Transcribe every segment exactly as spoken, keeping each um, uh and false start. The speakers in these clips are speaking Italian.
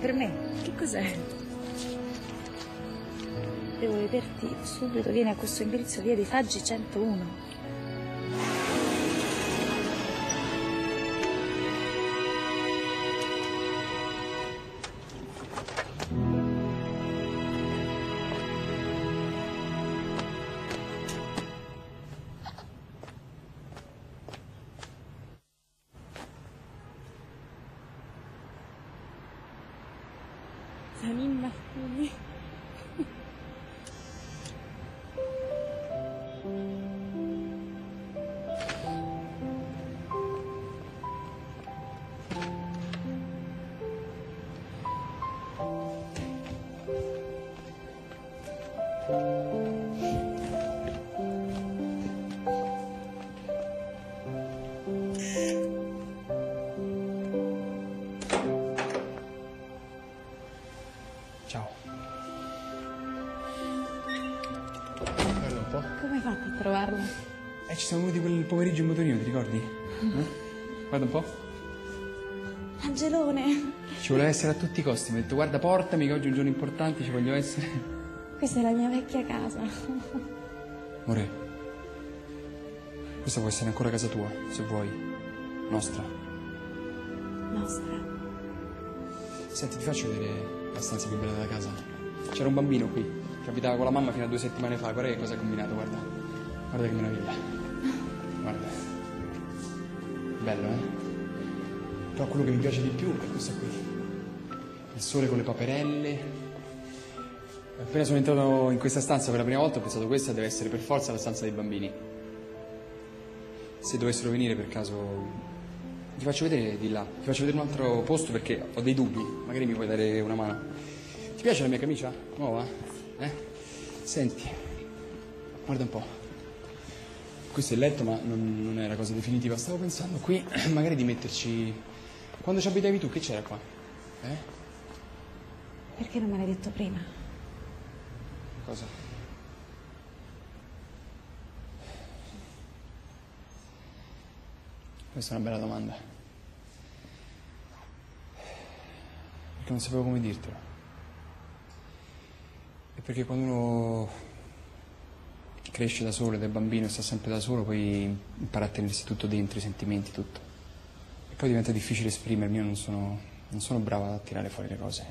per me. Che cos'è? Devo vederti subito. Vieni a questo indirizzo, via di Faggi centouno. Zanimma, quindi. Ciao. Guarda un po'. Come hai fatto a trovarlo? Eh, ci siamo venuti quel pomeriggio in motorino, ti ricordi? Eh? Guarda un po'. Angelone! Ci voleva essere a tutti i costi. Mi ha detto, guarda, portami che oggi è un giorno importante, ci voglio essere. Questa è la mia vecchia casa. Amore, questa può essere ancora casa tua, se vuoi. Nostra. Nostra. Senti, ti faccio vedere la stanza più bella della casa. C'era un bambino qui, che abitava con la mamma fino a due settimane fa. Guarda che cosa ha combinato, guarda. Guarda che meraviglia. Guarda. Bello, eh? Però quello che mi piace di più è questo qui. Il sole con le paperelle. Appena sono entrato in questa stanza per la prima volta ho pensato questa deve essere per forza la stanza dei bambini. Se dovessero venire per caso... Ti faccio vedere di là, ti faccio vedere un altro posto perché ho dei dubbi, magari mi puoi dare una mano. Ti piace la mia camicia? Nuova? Eh? Senti, guarda un po'. Questo è il letto, ma non, non è la cosa definitiva. Stavo pensando qui magari di metterci... Quando ci abitavi tu, che c'era qua? Eh? Perché non me l'hai detto prima? Cosa? Questa è una bella domanda. Perché non sapevo come dirtelo. E perché quando uno cresce da solo ed è bambino e sta sempre da solo, poi impara a tenersi tutto dentro, i sentimenti, tutto. E poi diventa difficile esprimermi, io non sono, non sono brava a tirare fuori le cose.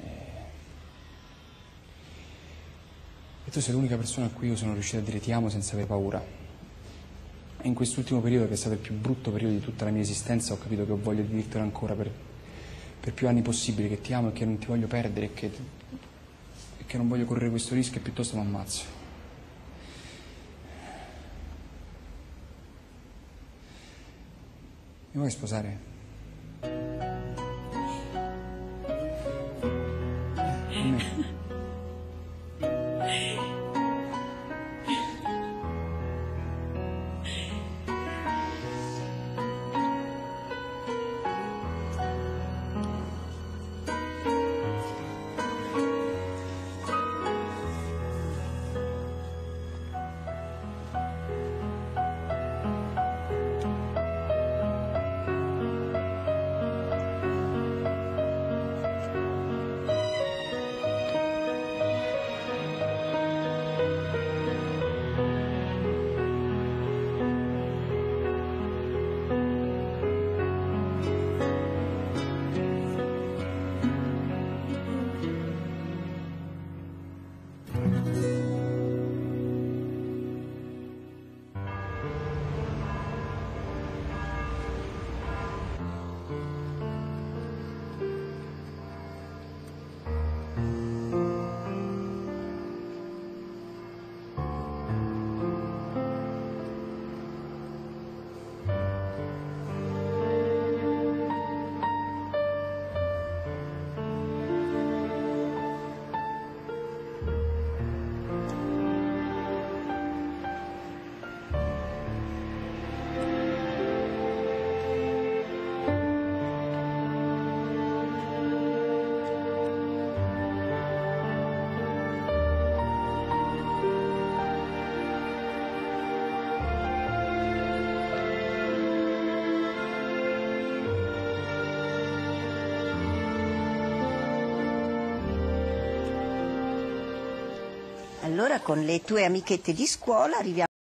E tu sei l'unica persona a cui io sono riuscito a dire ti amo senza avere paura. E in quest'ultimo periodo, che è stato il più brutto periodo di tutta la mia esistenza, ho capito che ho voglia di dirtelo ancora per, per più anni possibili, che ti amo e che non ti voglio perdere e che, e che non voglio correre questo rischio e piuttosto mi ammazzo. Mi vuoi sposare? Con me? Allora con le tue amichette di scuola arriviamo